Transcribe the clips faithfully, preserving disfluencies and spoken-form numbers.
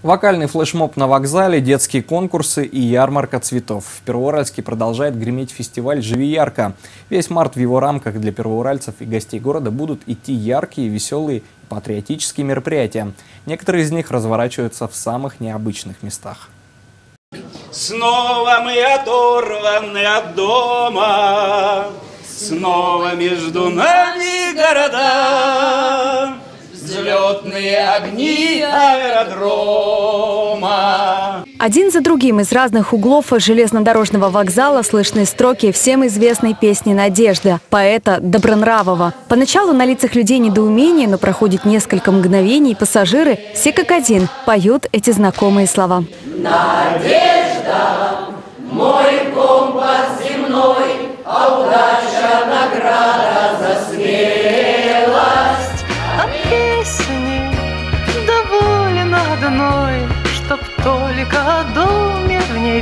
Вокальный флешмоб на вокзале, детские конкурсы и ярмарка цветов. В Первоуральске продолжает греметь фестиваль «Живи ярко». Весь март в его рамках для первоуральцев и гостей города будут идти яркие, веселые, патриотические мероприятия. Некоторые из них разворачиваются в самых необычных местах. Снова мы оторваны от дома, снова между нами города, взлетные огни аэродрома. Один за другим из разных углов железнодорожного вокзала слышны строки всем известной песни «Надежда» поэта Добронравова. Поначалу на лицах людей недоумение, но проходит несколько мгновений, и пассажиры, все как один, поют эти знакомые слова. Надежда, мой компас земной, а удача награда за смелость. А песни доволен одной, чтоб только о доме в ней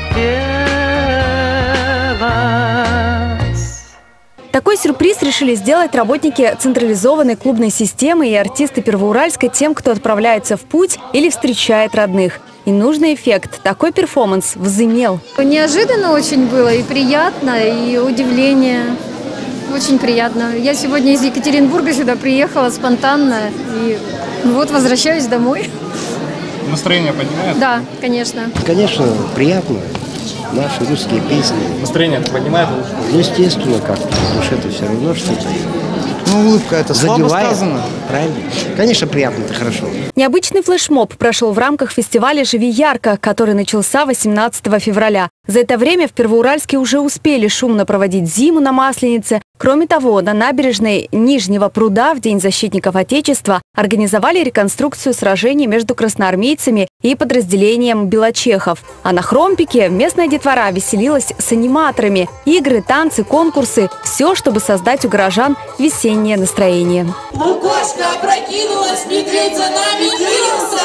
пелось. Такой сюрприз решили сделать работники централизованной клубной системы и артисты Первоуральска тем, кто отправляется в путь или встречает родных. И нужный эффект такой перформанс возымел. Неожиданно очень было, и приятно, и удивление. Очень приятно. Я сегодня из Екатеринбурга сюда приехала спонтанно, и вот возвращаюсь домой. Настроение поднимает? Да, конечно. Конечно, приятно. Наши русские песни. Настроение поднимает? Ну, естественно, как-то. Потому что это все равно что-то. Ну, улыбка, это слабо сказано. Правильно. Конечно, приятно, это хорошо. Необычный флешмоб прошел в рамках фестиваля «Живи ярко», который начался восемнадцатого февраля. За это время в Первоуральске уже успели шумно проводить зиму на Масленице. Кроме того, на набережной Нижнего пруда в День защитников Отечества организовали реконструкцию сражений между красноармейцами и подразделением белочехов. А на Хромпике местная детвора веселилась с аниматорами. Игры, танцы, конкурсы – все, чтобы создать у горожан весеннее настроение. Лукошка опрокинулась, медведь за нами кинулся.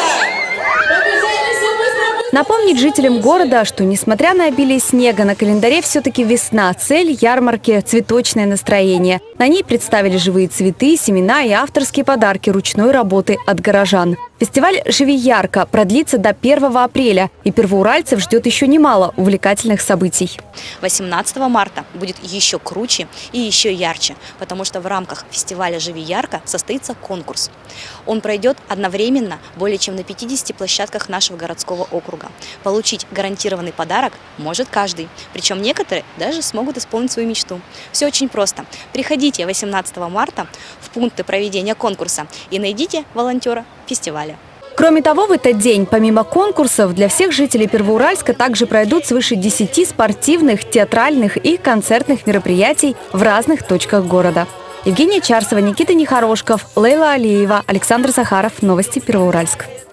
Напомнить жителям города, что несмотря на обилие снега, на календаре все-таки весна. Цель ярмарки – цветочное настроение. На ней представили живые цветы, семена и авторские подарки ручной работы от горожан. Фестиваль «Живи ярко» продлится до первого апреля, и первоуральцев ждет еще немало увлекательных событий. восемнадцатого марта будет еще круче и еще ярче, потому что в рамках фестиваля «Живи ярко» состоится конкурс. Он пройдет одновременно более чем на пятидесяти площадках нашего городского округа. Получить гарантированный подарок может каждый, причем некоторые даже смогут исполнить свою мечту. Все очень просто. Приходите восемнадцатого марта в пункты проведения конкурса и найдите волонтера фестиваля. Кроме того, в этот день, помимо конкурсов, для всех жителей Первоуральска также пройдут свыше десяти спортивных, театральных и концертных мероприятий в разных точках города. Евгения Чарсова, Никита Нехорошков, Лейла Алиева, Александр Захаров. Новости Первоуральск.